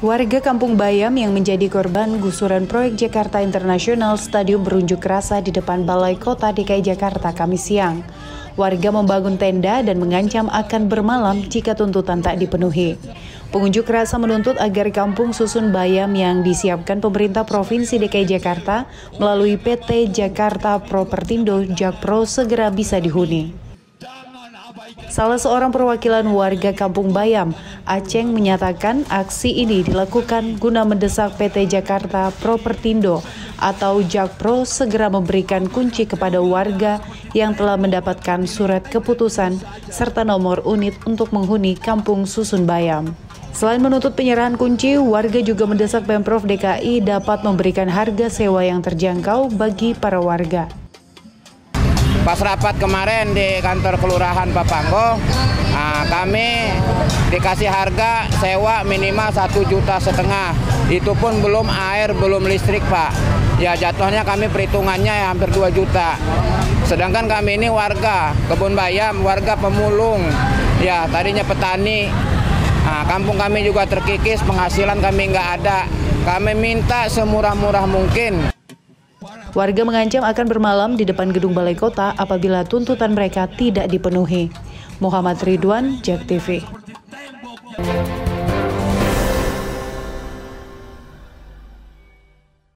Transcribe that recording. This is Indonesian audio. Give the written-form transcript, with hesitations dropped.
Warga Kampung Bayam yang menjadi korban gusuran proyek Jakarta International Stadium berunjuk rasa di depan Balai Kota DKI Jakarta Kamis siang. Warga membangun tenda dan mengancam akan bermalam jika tuntutan tak dipenuhi. Pengunjuk rasa menuntut agar Kampung Susun Bayam yang disiapkan pemerintah Provinsi DKI Jakarta melalui PT Jakarta Propertindo Jakpro segera bisa dihuni. Salah seorang perwakilan warga Kampung Bayam, Aceng, menyatakan aksi ini dilakukan guna mendesak PT Jakarta Propertindo atau Jakpro segera memberikan kunci kepada warga yang telah mendapatkan surat keputusan serta nomor unit untuk menghuni Kampung Susun Bayam. Selain menuntut penyerahan kunci, warga juga mendesak Pemprov DKI dapat memberikan harga sewa yang terjangkau bagi para warga. Pas rapat kemarin di kantor Kelurahan Papanggo, kami dikasih harga sewa minimal 1,5 juta. Itu pun belum air, belum listrik, Pak. Ya jatuhnya kami perhitungannya ya hampir 2 juta. Sedangkan kami ini warga Kebun Bayam, warga pemulung. Ya tadinya petani. Kampung kami juga terkikis, penghasilan kami nggak ada. Kami minta semurah-murah mungkin. Warga mengancam akan bermalam di depan gedung Balai Kota apabila tuntutan mereka tidak dipenuhi. Muhammad Ridwan, JAK TV.